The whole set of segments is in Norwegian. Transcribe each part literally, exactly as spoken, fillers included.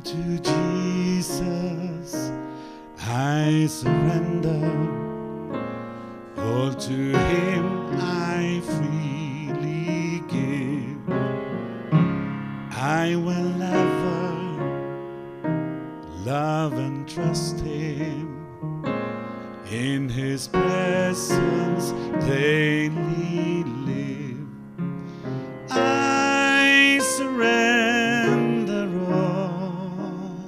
to Jesus I surrender, all to Him I freely give. I will ever love and trust Him, in His presence daily live. I surrender all,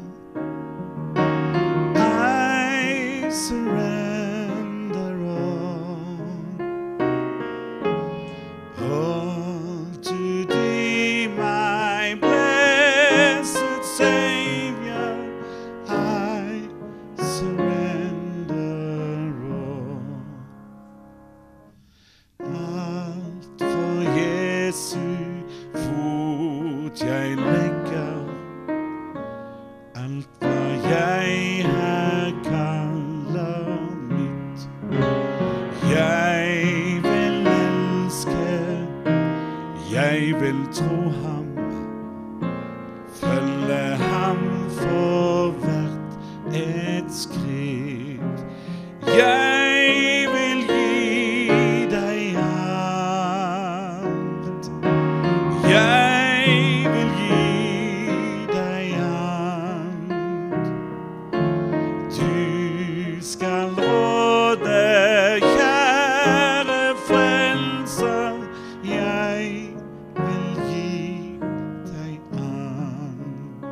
I surrender all, all to Thee, my blessed Savior. I surrender all. Alt for Jesu fot jeg legger, alt hva jeg her kaller mitt. Jeg vil elske, jeg vil tro Ham, følge Ham for hvert et skritt. Jeg vil gi deg alt, jeg vil gi deg alt. Du skal råde, kjære frelser, jeg vil gi deg alt.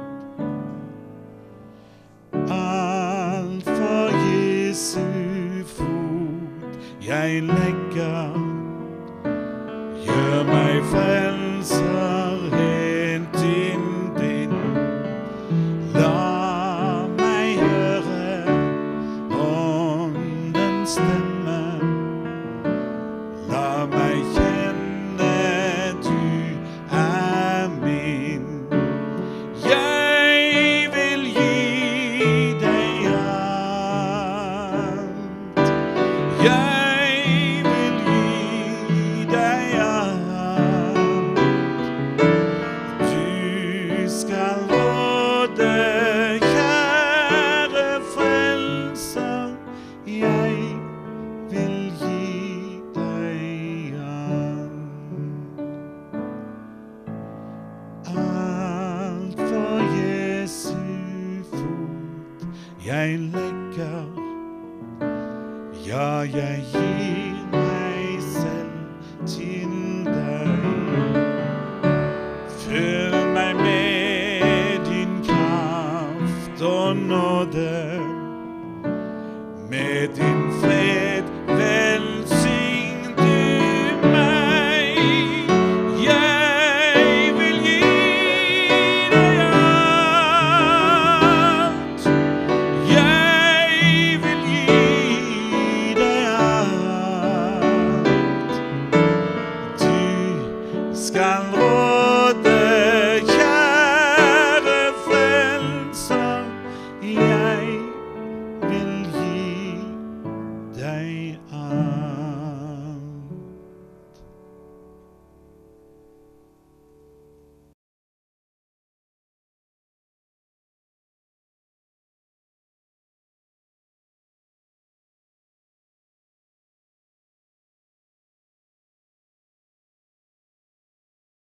Alt for Jesu fot jeg legger, gjør meg frelser helt innbind. La meg høre åndens stemme, la meg kjenne du er min. Jeg vil gi deg alt, jeg vil gi deg alt. Du skal råde, kjære frelser, jeg vil gi deg alt. Alt for Jesu fot jeg legger, ja, jeg gir meg selv til deg. Fyll meg med din kraft og nåde, med din